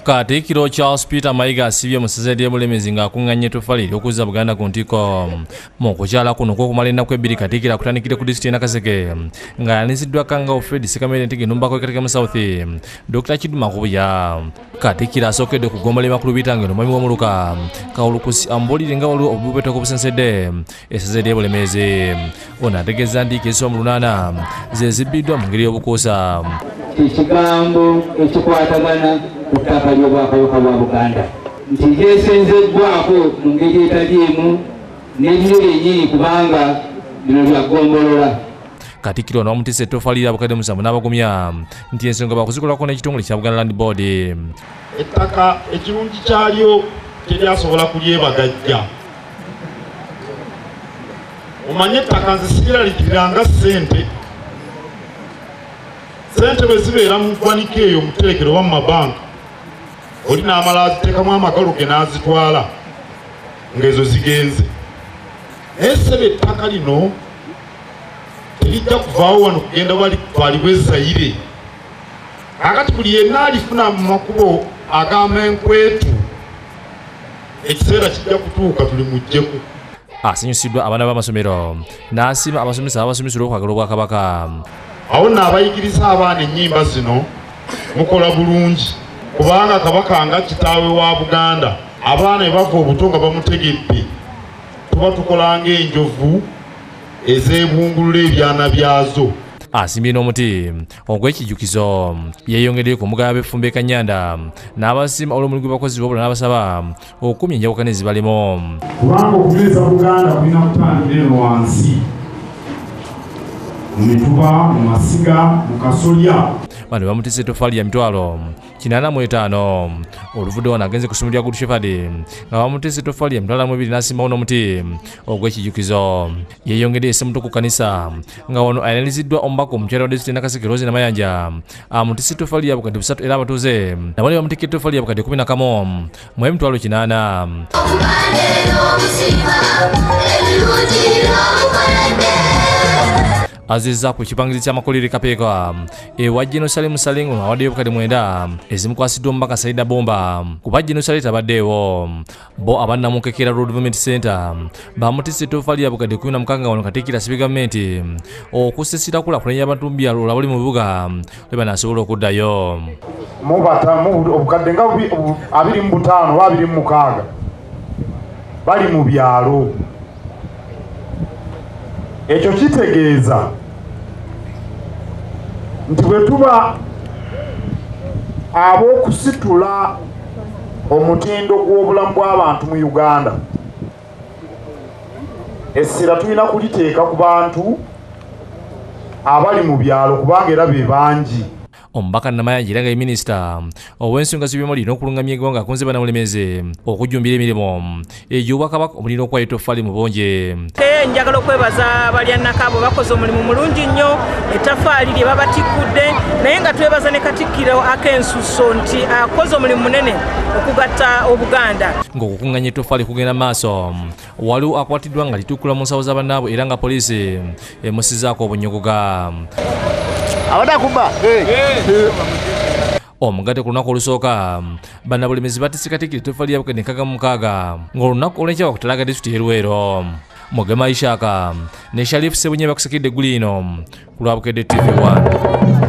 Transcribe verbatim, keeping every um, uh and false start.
Katikkiro Charles Peter Mayiga asibye mu ssaza ly'Ebulemeezi ng'akuŋŋaanya ettoffaali ery'okuzza Buganda ku ntikko. Mu kukyala kuno kw'okumala ennaku ebbiri Katikkiro akutandikire ku disitulikiti y'e Nakaseke nga yaniziddwa Kangaawo Fred Sekamere Ntege Numbako Katikkiro South Doctor Kiduma Kubuya. Katikkiro asookedde kugombola emakulu bitangiro omwami w'omuluka Kawulukusi ambuulire nga waliwo obububeetoko obusensedde essaza ly'Ebulemeezi. Ono ategeeza nti keesi mu lunaana ze zibbiddwa mu ngeri y'obukuusa. Ekigambo ekikwatagana ku ttaka ly'obwakabaka bwa Buganda nti lyesenzeddwako mu ngeri etali emu n'ebiro byennyini kubanga bino byagombolola. Katikkiro ono bamutise ettoffaali lya bukadde musanvu n'abagumya nti ensonga bakuzikolako n'ekitongole kya Buganda Land Board. Ettaka ekirungi kyalyo teryasobola kulyebagajja. Omanye ettaka nze sigiraliikirira nga ssente. Sente bwe zibeera mu ggwanika eyo muterekero oba mu mabanka oli n'amala aziteekamu amagalo ge n'azitwala ng'ezo zigenze. Naye ssebe ettaka lino terijja kuvaawo wano kugenda walitwalibwa ezzayire. Kakati buli yenna alifuna mu makubo ag'amenkwetu ekiseera kijja kutuuka tuli mugjeku. Asanyusiddwa abaana b'amasomero n'asiima abasomesa abasomesa olw'okwagala obwakabaka. Awo nno abayigiriza abaana ennyimba zino mukola bulungi kubanga kabaka nga kitaawe wa Buganda abaana ebava obuto nga bamutegedde tuba tukola ng'enjovu ezeebungulula ebyana byazo. Asimbye n'omuti ogw'ekijjukizo yeeyongeddeyo ku mugaba b'effumba e Kanyanda n'abasiima olw'omulimu gw'abakozi wabula n'abasaba okukumya enjawukana ezibalimu. Kubanga okubeeza Buganda kulina kutandikira eno wansi mu mituba, mu masiga, mu kasolya. Bano bamutise ettoffaali ya mitwalo kinaana mu etaano. Oluvudde wano agenze kusumulira Good Shepherd nga bamutise ettoffaali ya mitwalo mu ebiri n'asimbawo n'omuti ogw'ekijjukizo. Yeeyongedde essemuto ku kkanisa nga wano ayiniriziddwa omubaka omukyala wa disitulikiti Nakaseke Rose Namayanja amutise ettoffaali ya bukadde busatu era abatuuze nabo ne bamutikka ettoffaali ya bukadde kumi na kamu mu emitwalo kinaana. Azizza ku kipangirizi ky'amakolero Kapeeka ewa Jerusalem Salingo awaddeyo obukadde mwenda ezimukwasiddwa omubaka Saida Bomba kuba Jerusalem tabaddeewo. Bo abannamukekera Road Development Center bamutise ettoffaali ya bukadde kumi na mukaaga wano Katikkiro asabye gavumenti okusisira kulaakulanya abantu mu byalo olabuli mu bibuga lwe banaasobola okuddayo. Mubatamu obukadde nga abiri mu butaano oba abiri mu mukaaga bali mu byalo. Ekyo kitegeeza nti bwe tuba ab'okusitula omutindo gw'obulamu bw'abantu mu Uganda, essira tulina kuliteeka ku bantu abali mu byalo kubanga era be bangi. Omubaka Namayanja era nga ye minisita ow'ensonga z'ebyuma lina okulungamya eggwanga akunze Bannabulemeezi okujjumbira emirimu egy'obwakabaka omulina okuwa ettoffaali mu bonje. Njagala okwebaza abalyanaka abo bakoze omulimu mulungi nnyo ettaffaali lye babatikkudde naye nga twebaza ne Katikkiro ak'ensuso nti akoze omulimu munene okugatta Obuganda. Ng'okukuŋŋaanya ettoffaali kugenda maaso waliwo akwatiddwa nga lituukula mu nsawo z'abannaabwe era nga poliisi emusizaako obunyogoga. Abatakuba Omugatte ku lunaku olusooka Bannabulemeezi batise Katikkiro ettoffaali ya bukadde nkaaga mu mukaaga ng'olunaku olw'enkya bakutalaga disitulikiti y'e Luweero. Mugema Ishaka ne Sharifu Sebunye bakusikidde eggulu lino ku lwa Bukedde T V one.